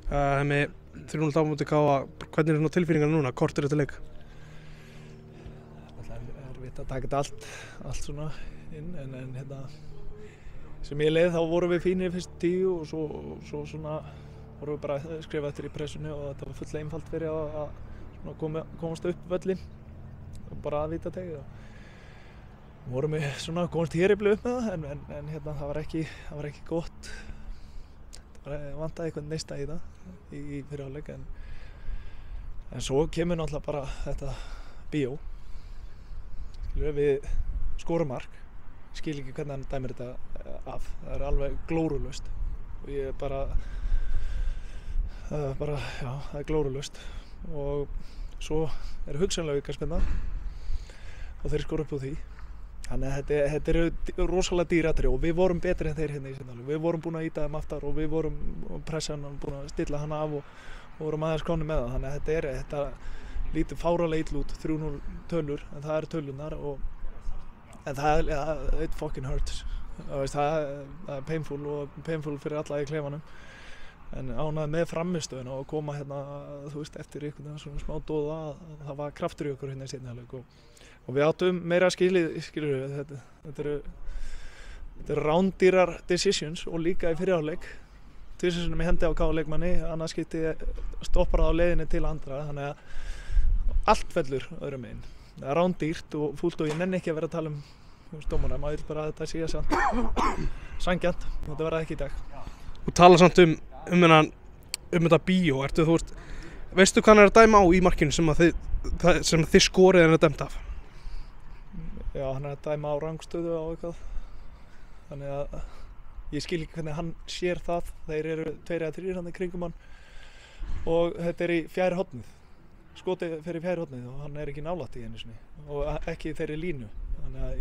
Með 3-0 á móti KA, hvernig er tilfinningar núna, kortir þetta leik? Það er erfitt að taka þetta allt svona inn, en hérna, sem ég leið þá vorum við fínir fyrst 10 og svo svona vorum við bara að skrifa eftir í pressunni og þetta var full einfalt fyrir að komast upp völlin og bara að vita tegið. Vorum við svona komast hér upp með það, en hérna það var ekki gott. Það vantaði eitthvað neista í það í fyrri hálfleik, en svo kemur náttúrulega bara þetta bíó. Við skorum mark, skil ekki hvernig hann dæmir þetta af. Það er alveg glórulaust og ég já, það er glórulaust og svo er hugsanlega aukaspyrna og þeir skora upp úr því. Þannig að þetta eru rosalega dýr atriði og við vorum betri en þeir hérna í seinni hálfleik. Við vorum búin að ýta þeim aftar og við vorum pressa hann og búin að stilla hann af og vorum aðeins komnir með það. Þannig að þetta lítur fáralega illa út, 3-0 tölur, en það eru tölurnar en it fucking hurts. Það er painful fyrir alla í klefanum. En ánægður með frammistöðuna og koma hérna, eftir einhvern svona smá dóða að það var kraftur í okkur hérna í seinni hálfleik og við áttum meira skilur þetta eru rándýrar decisions og líka í fyrri hálfleik. Tvisvar í hendi á KA-leikmanni, annars skipti stoppar það á leiðinni til andra, þannig að allt fellur öðrum megin. Það er rándýrt og fúlt og ég nenni ekki að vera að tala dómara, maður vil bara að þetta sé sanngjarnt, þetta verða ekki í dag. Þú talar samt um þetta bíó, veistu hvað hann er að dæma á í markinu sem þið skorið en að dæmt af? Já, hann er að dæma á rangstöðu á eitthvað, þannig að ég skil ekki hvernig hann sér það. Þeir eru 2 eða 3 hann í kringum hann og þetta er í fjæri hornið, skotið fyrir fjæri hornið og hann er ekki nálægt í einu sinni og ekki í þeirri línu, þannig að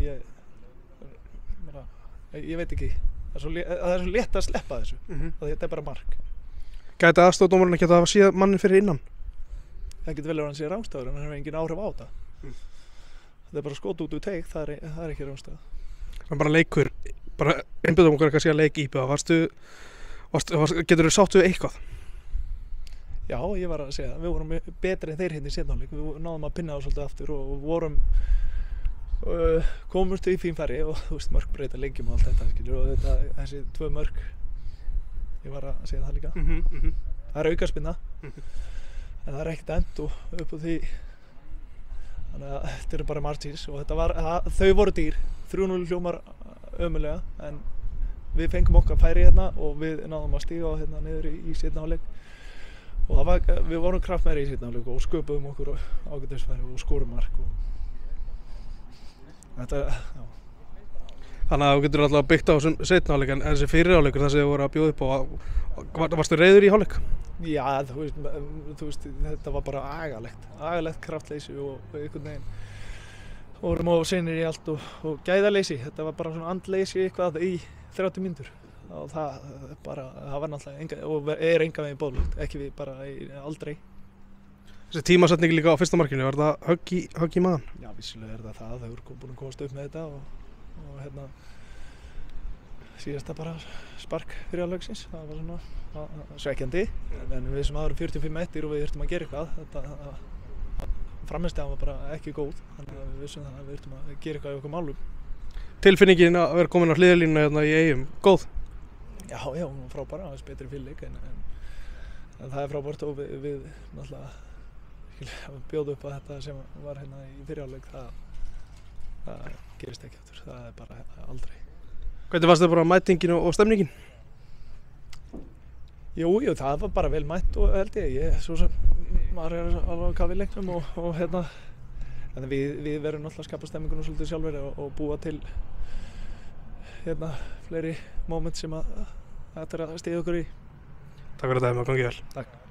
ég veit ekki, það er svo létt að sleppa þessu, þetta er bara mark. Gæti aðstoðardómarinn ekki að hafa séð mannin fyrir innan? Það getur vel að hann sé rangstöður en hann hefur engin áhrif á þetta. Það er bara skot út úr teig, það er ekki rangstöð. Það er bara leikur, bara einbyggðum okkur eitthvað að leik íbjöða, getur þú sátt við eitthvað? Já, ég var að segja það, við vorum betri en þeir hérna í seinni hálfleik, við náðum að pinna á svolítið aftur og vorum komumst í fín færi og mörk breyta leikjum og allt þetta, skilur, og þessi 2 mörk, ég var að segja það líka. Það er aukaspyrna, en það er ekkert dæmt og upp á því. Þannig að þetta eru bara margins og þau voru dýr, 3-0 hljómar ömurlega, en við fengum okkar færi hérna og við náðum að stíga hérna niður í seinni hálfleik og við vorum kraftmeiri í seinni hálfleik og sköpuðum okkur ágætisfæri og skorum mark og þetta, já. Þannig að þú getur alltaf byggt á þessum seinni hálfleik, en þessi fyrri hálfleikur, það sem þið voru að bjóða upp á, varstu reiður í hálfleik? Já, þú veist, þetta var bara agalegt kraftleysi og einhvern veginn vorum á seinir í allt og gæðaleysi. Þetta var bara svona andleysi eitthvað í 30 mínútur og það var náttúrulega og er engan veginn boðlegt, ekki við bara aldrei. Þessi tímasetning líka á fyrsta markinu, var það högg í magann? Já, vissulega er það, þau eru búin að komast upp með þetta og hérna síðasta bara spark fyrir hálfleiksins, það var svona svekkjandi, en við sem aðra 45 eftir og við þurftum að gera eitthvað, frammistaðan var bara ekki góð, þannig að við vissum að við þurftum að gera eitthvað í okkar málum. Tilfinningin að vera komin á hliðarlínuna hérna í Eyjum, góð? Já, hún var frábær, aðeins betri fyrirleik, en það er frábært og við náttúrulega bjóðum upp að þetta sem var hérna í fyrri hálfleik, það gerist ekki aftur, það er bara aldrei. Hvernig fannst þér bara mætingin og stemningin? Jú, það var bara vel mætt og held ég, svo sem maður er alveg að kafa í leiknum og hérna, en við verðum náttúrulega að skapa stemmingunum svolítið sjálfur og búa til hérna fleiri moment sem að þetta er að stíða okkur í. Takk fyrir þetta, gangi vel. Takk.